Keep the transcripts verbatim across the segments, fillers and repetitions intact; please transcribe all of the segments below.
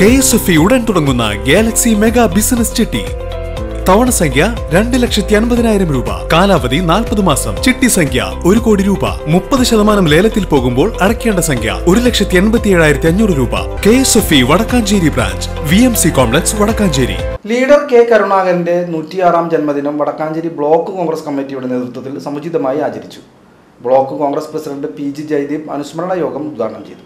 K S F E ഉടൻ തുടങ്ങുന്ന Galaxy mega business ചിട്ടി. തവണ സംഖ്യ രണ്ട് ലക്ഷത്തി അൻപതിനായിരം രൂപ. കാലാവധി നാൽപ്പത് മാസം. ചിട്ടി സംഖ്യ ഒരു കോടി രൂപ. മുപ്പത് ശതമാനം ലേലത്തിൽ പോകുമ്പോൾ അടയ്ക്കേണ്ട സംഖ്യ ഒരു ലക്ഷത്തി എൺപത്തി ഏഴായിരത്തി അഞ്ഞൂറ് രൂപ. K S F E Vadakkanchery branch, V M C complex, Vadakkanchery. Leader K കരുണാകരന്റെ നൂറ്റിയാറാം ജന്മദിനം വടക്കാഞ്ചേരി ബ്ലോക്ക് കോൺഗ്രസ് കമ്മിറ്റിയുടെ നേതൃത്വത്തിൽ സമുചിതമായി ആചരിച്ചു. Block Congress president P G Jayadeep അനുസ്മരണ യോഗം ഉദ്ഘാടനം ചെയ്തു.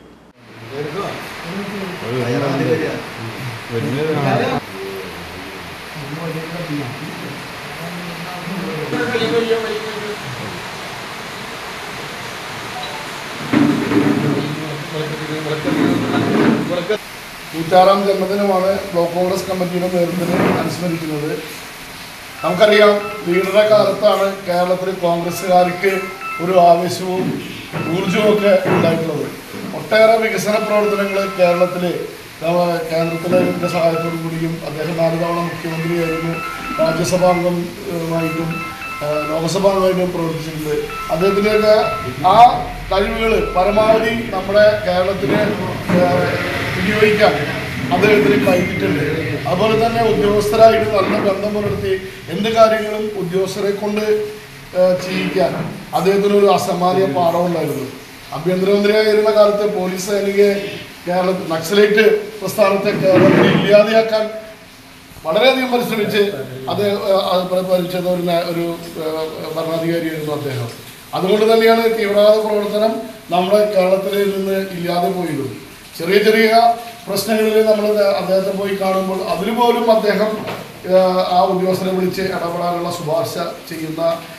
നൂറ്റാറാം ജന്മദിനമാണ് ബ്ലോക്ക് കോൺഗ്രസ് കമ്മിറ്റിയുടെ നേതൃത്വത്തിൽ അനുസ്മരിക്കുന്നത്. നമുക്കറിയാം, ലീഡറുടെ കാലത്താണ് കേരളത്തിൽ കോൺഗ്രസ്സുകാർക്ക് ഒരു ആവേശവും ഊർജവും ഒക്കെ ഉണ്ടായിട്ടുള്ളത്. ഒട്ടേറെ വികസന പ്രവർത്തനങ്ങൾ കേരളത്തിൽ കേന്ദ്രത്തിലെ സഹായത്തോടു കൂടിയും അദ്ദേഹം നാല് തവണ മുഖ്യമന്ത്രിയായിരുന്നു, രാജ്യസഭാംഗമായിട്ടും ലോകസഭാംഗമായിട്ടും പ്രവർത്തിച്ചിട്ടുണ്ട്. അദ്ദേഹത്തിൻ്റെയൊക്കെ ആ കഴിവുകൾ പരമാവധി നമ്മുടെ കേരളത്തിനെ വിനിയോഗിക്കാൻ അദ്ദേഹത്തിന് കഴിഞ്ഞിട്ടുണ്ട്. അതുപോലെ തന്നെ ഉദ്യോഗസ്ഥരായിട്ട് നല്ല ബന്ധം പുലർത്തി എന്ത് കാര്യങ്ങളും ഉദ്യോഗസ്ഥരെ കൊണ്ട് ചെയ്യിക്കാൻ അദ്ദേഹത്തിനൊരു അസാമാന്യ പാഠമുണ്ടായിരുന്നു. ആഭ്യന്തരമന്ത്രിയായിരുന്ന കാലത്ത് പോലീസ് സൈനികരെ കേരളത്തിൽ നക്സലൈറ്റ് പ്രസ്ഥാനത്തെ കേരളത്തിൽ ഇല്ലാതെയാക്കാൻ വളരെയധികം പരിശ്രമിച്ച് അദ്ദേഹം പരിചരിച്ച ഒരു ഒരു ഭരണാധികാരിയായിരുന്നു അദ്ദേഹം. അതുകൊണ്ട് തന്നെയാണ് തീവ്രവാദ പ്രവർത്തനം നമ്മുടെ കേരളത്തിൽ നിന്ന് ഇല്ലാതെ പോയത്. ചെറിയ ചെറിയ പ്രശ്നങ്ങളിൽ നമ്മൾ അദ്ദേഹത്തെ പോയി കാണുമ്പോൾ അതിൽ പോലും അദ്ദേഹം ആ ഉദ്യോഗസ്ഥരെ വിളിച്ച് ഇടപെടാനുള്ള ശുപാർശ ചെയ്യുന്ന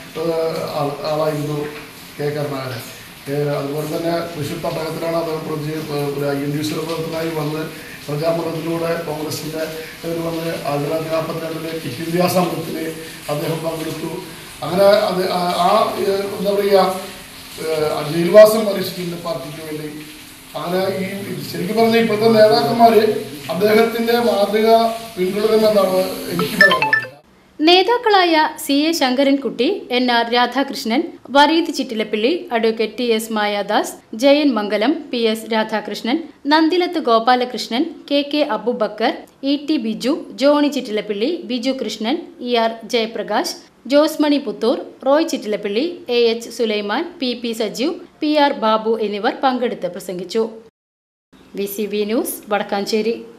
ആളായിരുന്നു കെ കരുണാകരൻ. അതുപോലെ തന്നെ തൃശ്ശൂർ തട്ടകത്തിലാണ് അദ്ദേഹം പ്രതി ഒരു ഐ എൻ ഡി സി പ്രവർത്തനമായി വന്ന് പ്രജാമണ്ഡലത്തിലൂടെ കോൺഗ്രസിൻ്റെ വന്ന് ആയിരത്തി തൊള്ളായിരത്തി നാൽപ്പത്തി രണ്ടിലെ കിറ്റ് ഇന്ത്യ സമരത്തിൽ അദ്ദേഹം പങ്കെടുത്തു. അങ്ങനെ അത് ആ എന്താ പറയുക ജയിൽവാസം പരീക്ഷിക്കുന്ന പാർട്ടിക്ക് വേണ്ടി. അങ്ങനെ ഈ ശരിക്കും പറഞ്ഞാൽ ഇപ്പോഴത്തെ നേതാക്കന്മാർ അദ്ദേഹത്തിൻ്റെ മാതൃക പിന്തുടരുമെന്നാണ് എനിക്ക് പറയാനുള്ളത്. നേതാക്കളായ C A Sankarankutty, N R Radhakrishnan, Vareed Chittilappilly, advocate T S Mayadas, Jayan Mangalam, P S Radhakrishnan, Nandilath Gopalakrishnan, K K Aboobacker, E T Biju, Johnny Chittilappilly, Biju Krishnan, E R Jayaprakash, Josmani Puthur, Roy Chittilappilly, A H Sulaiman, P P Sajeev, P R Babu എന്നിവർ പങ്കെടുത്ത് പ്രസംഗിച്ചു. V C B news, Vadakkanchery.